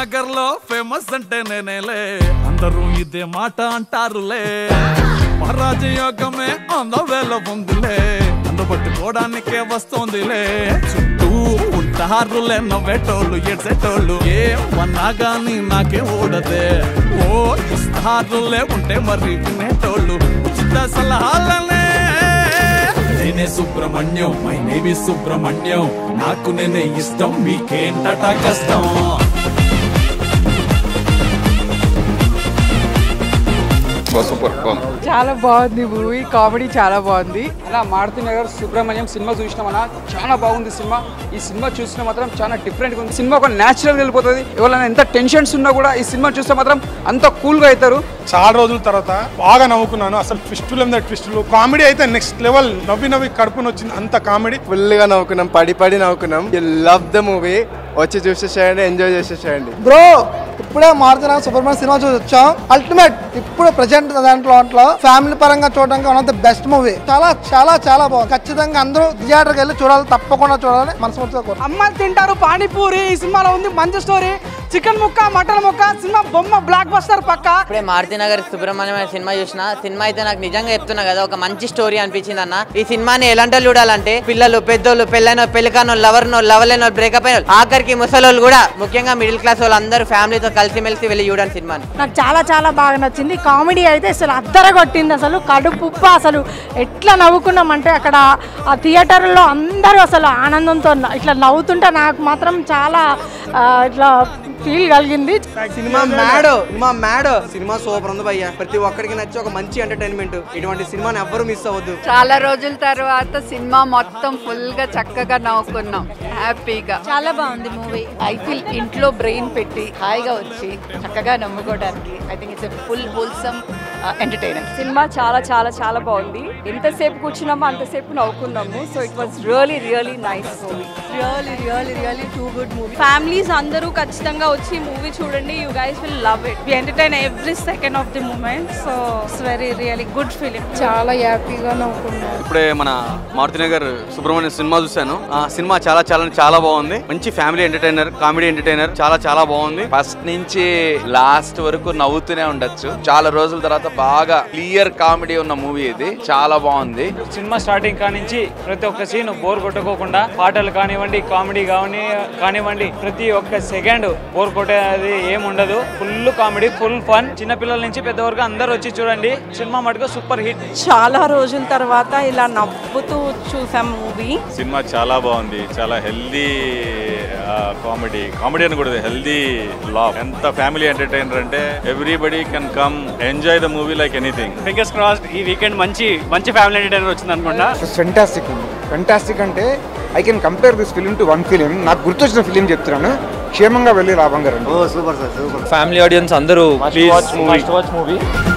నగర్ లో ఫేమస్ అంటే నేనేలే అందరూ ఇదే మాట అంటారులే మహారాజయోగమే అందవేళ ఉందిలే అందుబట్టుకోవడానికే వస్తోందిలే చుట్టూ ఉంటారులే నవ్వేటోళ్ళు ఎడ్సేటోళ్ళు ఏమన్నా గాని నాకే ఓడదే ఓ ఇస్తారులే ఉంటే మరి వినేటోళ్ళు ఉచిత సలహాలనే నేనే Subrahmanyam my name is Subrahmanyam నాకు నేనే ఇష్టం మీకేంటట కష్టం చాలా బాగుంది మూవీ కామెడీ చాలా బాగుంది అలా మారుతి నగర్ సుబ్రహ్మణ్యం సినిమా చూసినామన్నా చాలా బాగుంది సినిమా ఈ సినిమా చూసినా మాత్రం చాలా డిఫరెంట్ గా ఉంది సినిమా ఒక న్యాచురల్ గా వెళ్ళిపోతుంది ఎవరైనా ఎంత టెన్షన్స్ ఉన్నా కూడా ఈ సినిమా చూస్తే మాత్రం అంత కూల్ గా అవుతారు చాలా రోజుల తర్వాత బాగా నవ్వుకున్నాను అసలు ట్విస్టులు మీద ట్విస్టులు కామెడీ అయితే నెక్స్ట్ లెవెల్ నవ్వి కడుపుని వచ్చింది అంత కామెడీ ఫుల్ గా నవ్వుకున్నాం పడి నవ్వుకున్నాం లవ్ ద మూవీ వచ్చి చూసేసేయండి ఎంజాయ్ చేసేసేయండి బ్రో ఇప్పుడే మారుతి నగర్ సుబ్రహ్మణ్యం సినిమా చూసి వచ్చాం అల్టిమేట్ ఇప్పుడు ప్రెజెంట్ దాంట్లో ఫ్యామిలీ పరంగా చూడడానికి one of the best movie చాలా చాలా చాలా బాగుంది ఖచ్చితంగా అందరూ థియేటర్కి వెళ్ళి చూడాలి తప్పకుండా చూడాలి మనస్ఫూర్తిగా అమ్మాయిలు తింటారు పానీపూరి ఈ సినిమాలో ఉంది మంచి స్టోరీ చికెన్ ముక్క మటన్ ముక్క సినిమా బొమ్మ బ్లాక్ బస్టర్ పక్క ఇప్పుడే మారుతి నగర్ సుబ్రహ్మణ్యం సినిమా చూసిన సినిమా అయితే నాకు నిజంగా చెప్తున్నా కదా ఒక మంచి స్టోరీ అనిపించింది అన్న ఈ సినిమాని ఎలాంటి చూడాలంటే పిల్లలు పెద్దోళ్ళు పెళ్ళైన పెళ్ళికానో లవర్లేనో బ్రేకప్ అయిన ఆఖరికి ముసలోళ్ళు కూడా ముఖ్యంగా మిడిల్ క్లాస్ వాళ్ళు అందరూ ఫ్యామిలీతో కలిసిమెలిసి వెళ్ళి చూడండి సినిమాని నాకు చాలా చాలా బాగా నచ్చింది కామెడీ అయితే అసలు అద్దరగొట్టింది అసలు కడుపుప్ప అసలు ఎట్లా నవ్వుకున్నామంటే అక్కడ ఆ థియేటర్లో అందరూ అసలు ఆనందంతో ఇట్లా నవ్వుతుంటే నాకు మాత్రం చాలా ఇట్లా ఫీల్ కలిగింది సినిమా మ్యాడ్ సినిమా సూపర్ ఉంది భయ్య ప్రతి ఒక్కరికి నచ్చి ఒక మంచి ఎంటర్టైన్మెంట్ ఇటువంటి సినిమాని ఎవ్వరు మిస్ అవ్వద్దు చాలా రోజుల తర్వాత సినిమా మొత్తం ఫుల్ గా చక్కగా నవ్వుకున్నాం హ్యాపీగా చాలా బాగుంది మూవీ ఐ ఫీల్ ఇంట్లో బ్రెయిన్ పెట్టి హాయిగా వచ్చి చక్కగా నమ్ముకోవడానికి I think it's full wholesome entertainer సినిమా చాలా చాలా చాలా బాగుంది ఎంతసేపు కూర్చున్నామో అంతసేపు నవ్వుకున్నాము so it was really really nice movie really too good movie families అందరూ ఖచ్చితంగా వచ్చి మూవీ చూడండి you guys will love it we entertain every second of the moment so it's very really good film చాలా హ్యాపీగా నవ్వుకున్నాం ఇప్పుడే మన Maruti Nagar Subrahmanyam cinema చూశాను ఆ సినిమా చాలా బాగుంది మంచి ఫ్యామిలీ ఎంటర్టైనర్ కామెడీ ఎంటర్టైనర్ చాలా బాగుంది ఫస్ట్ నుంచి లాస్ట్ వరకు నవ్వుతూనే ఉండొచ్చు చాలా రోజుల తర్వాత బాగా క్లియర్ కామెడీ ఉన్న మూవీ ఇది చాలా బాగుంది సినిమా స్టార్టింగ్ కానించి ప్రతి ఒక్క సీన్ బోర్ కొట్టుకోకుండా పాటలు కానివ్వండి కామెడీ కానివ్వండి ప్రతి ఒక్క సెకండ్ బోర్ కొట్టేది ఏముండదు ఫుల్ కామెడీ ఫుల్ ఫన్ చిన్న పిల్లల నుంచి పెద్ద వరకు అందరూ వచ్చి చూడండి సినిమా మటుకు సూపర్ హిట్ చాలా రోజుల తర్వాత ఇలా నవ్వుతూ చూసాం మూవీ సినిమా చాలా బాగుంది చాలా హెల్దీ కామెడీ అని కూడా హెల్దీ లావ్ ఎంత ఫ్యామిలీ ఎంటర్టైనర్ అంటే everybody can come enjoy the movie like anything fingers crossed ఈ వీకెండ్ మంచి ఫ్యామిలీ ఎంటర్టైనర్ వచ్చింది అనుకుంటా ఫెంటాస్టిక్ అంటే I can compare this film to one film నాకు గుర్తొచ్చిన ఫిలిం చెప్తున్నాను క్షేమంగా వెళ్ళి లాభంగా రండి super sir super family audience అందరూ మస్ట్ వాచ్ మూవీ